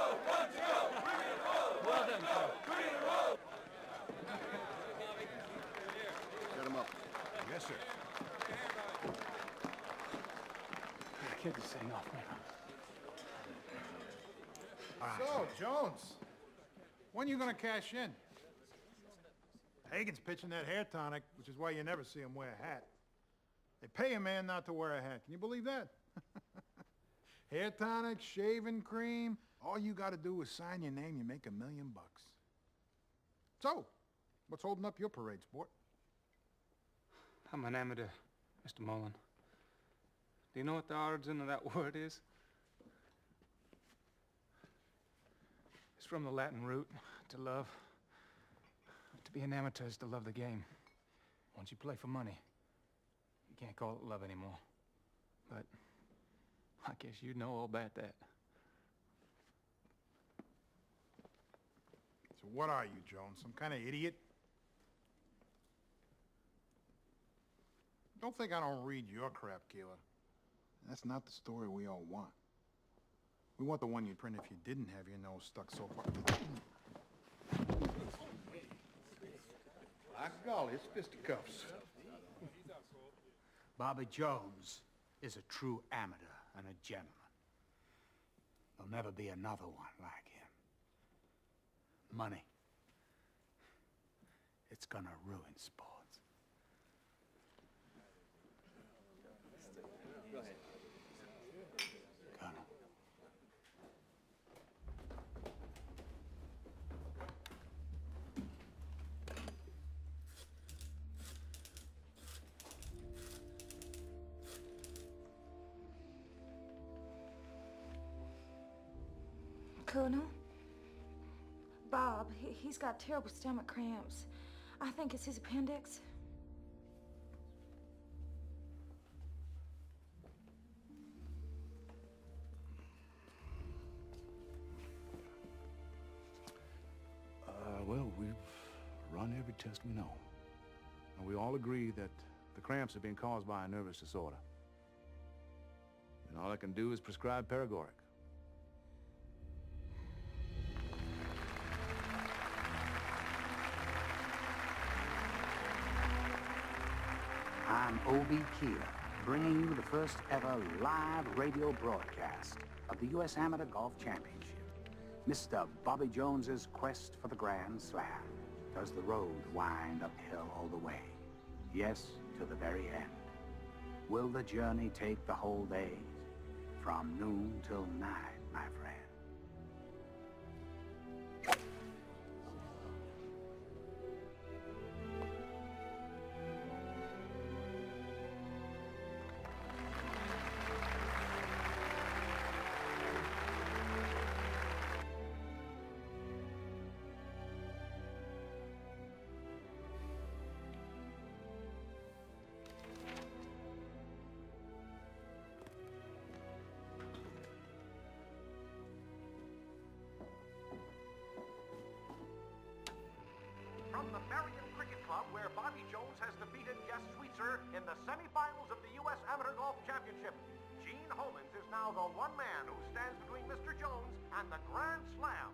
Well done, sir. Set him up. Yes, sir. Get this thing off me. So, Jones, when are you going to cash in? Hagen's pitching that hair tonic, which is why you never see him wear a hat. They pay a man not to wear a hat. Can you believe that? Hair tonic, shaving cream. All you got to do is sign your name, you make $1 million. So, what's holding up your parade, sport? I'm an amateur, Mr. Mullen. Do you know what the origin of that word is? It's from the Latin root, to love. To be an amateur is to love the game. Once you play for money, you can't call it love anymore. But I guess you know all about that. So what are you, Jones? Some kind of idiot? Don't think I don't read your crap, Keeler. That's not the story we all want. We want the one you'd print if you didn't have your nose stuck so far. By golly, it's fisticuffs. Bobby Jones is a true amateur and a gentleman. There'll never be another one like him. Money. It's gonna ruin sports. Go ahead. Colonel. Colonel? Bob, he's got terrible stomach cramps. I think it's his appendix. Well, we've run every test we know. And we all agree that the cramps are being caused by a nervous disorder. And all I can do is prescribe paregoric. I'm O.B. Keeler, bringing you the first ever live radio broadcast of the U.S. Amateur Golf Championship. Mr. Bobby Jones's quest for the Grand Slam. Does the road wind uphill all the way? Yes, to the very end. Will the journey take the whole day? From noon till night, my friend. From the Marion Cricket Club, where Bobby Jones has defeated Jess Sweetser in the semifinals of the U.S. Amateur Golf Championship, Gene Homans is now the one man who stands between Mr. Jones and the Grand Slam.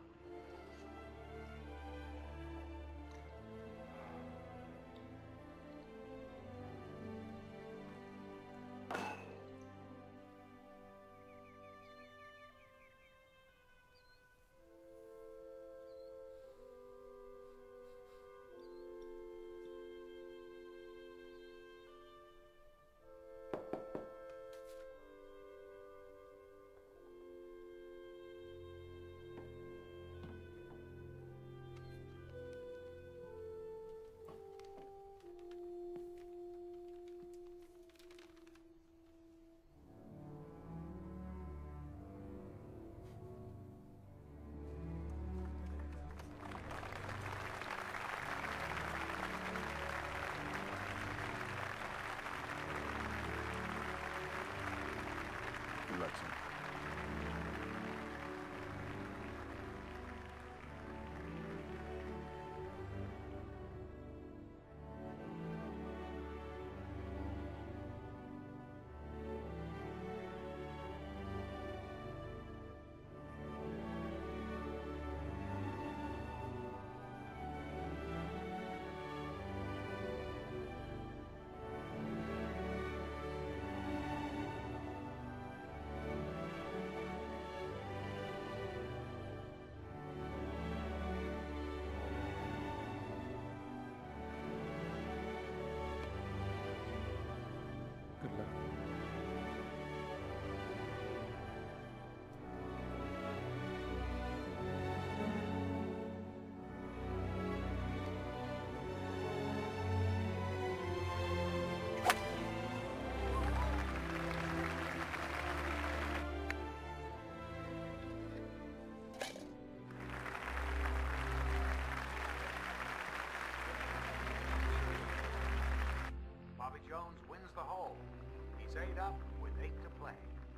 It's 8 up with 8 to play.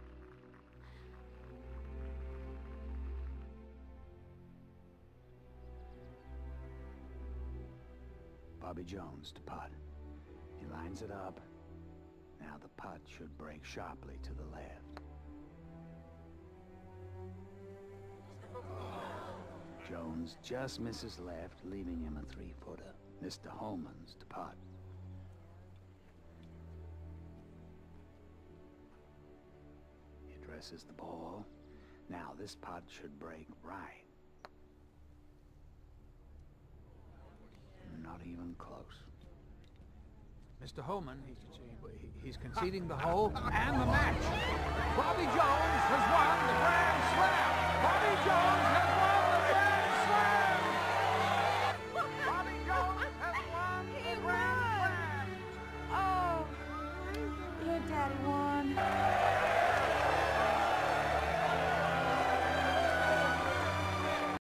Bobby Jones to putt. He lines it up. Now the putt should break sharply to the left. Jones just misses left, leaving him a 3-footer. Mr. Holman's to putt. He addresses the ball. Now this putt should break right. Not even close. Mr. Holman, he's conceding the hole and the match. Bobby Jones has won the Grand Slam. Bobby Jones